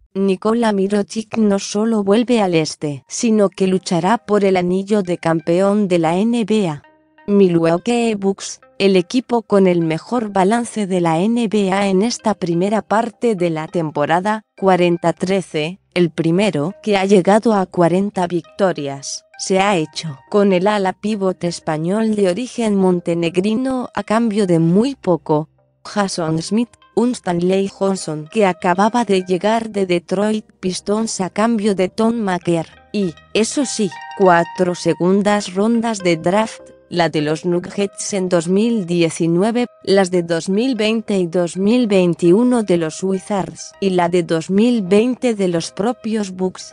Nikola Mirotic no solo vuelve al este, sino que luchará por el anillo de campeón de la NBA. Milwaukee Bucks, el equipo con el mejor balance de la NBA en esta primera parte de la temporada, 40-13, el primero que ha llegado a 40 victorias, se ha hecho con el ala pívot español de origen montenegrino a cambio de muy poco, Jason Smith, un Stanley Johnson que acababa de llegar de Detroit Pistons a cambio de Tom Maker, y, eso sí, 4 segundas rondas de draft, la de los Nuggets en 2019, las de 2020 y 2021 de los Wizards y la de 2020 de los propios Bucks.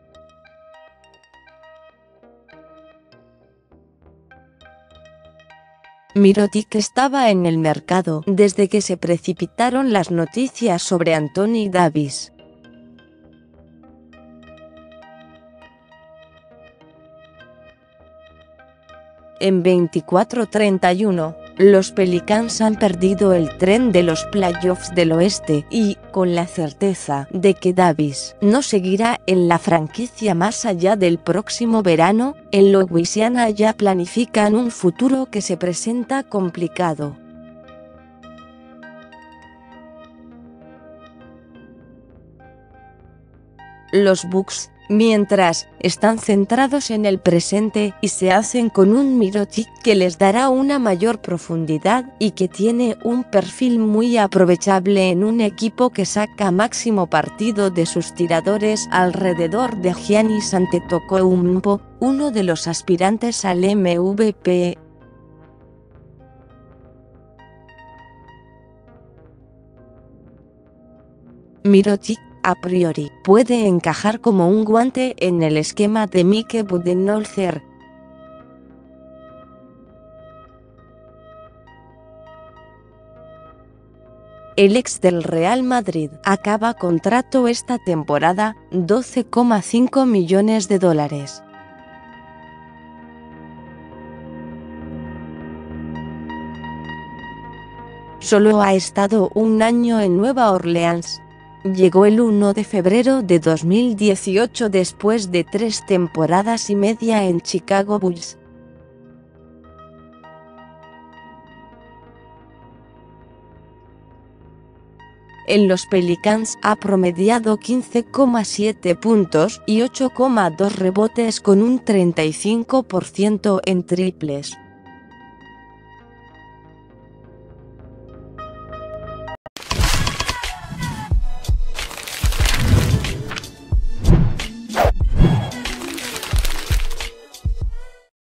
Mirotic estaba en el mercado desde que se precipitaron las noticias sobre Anthony Davis. En 24-31, los Pelicans han perdido el tren de los playoffs del oeste y, con la certeza de que Davis no seguirá en la franquicia más allá del próximo verano, en Louisiana ya planifican un futuro que se presenta complicado. Los Bucks, mientras, están centrados en el presente y se hacen con un Mirotic que les dará una mayor profundidad y que tiene un perfil muy aprovechable en un equipo que saca máximo partido de sus tiradores alrededor de Giannis Antetokounmpo, uno de los aspirantes al MVP. Mirotic, a priori, puede encajar como un guante en el esquema de Mike Budenholzer. El ex del Real Madrid acaba contrato esta temporada, $12,5 millones. Solo ha estado un año en Nueva Orleans. Llegó el 1 de febrero de 2018 después de 3 temporadas y media en Chicago Bulls. En los Pelicans ha promediado 15,7 puntos y 8,2 rebotes con un 35% en triples.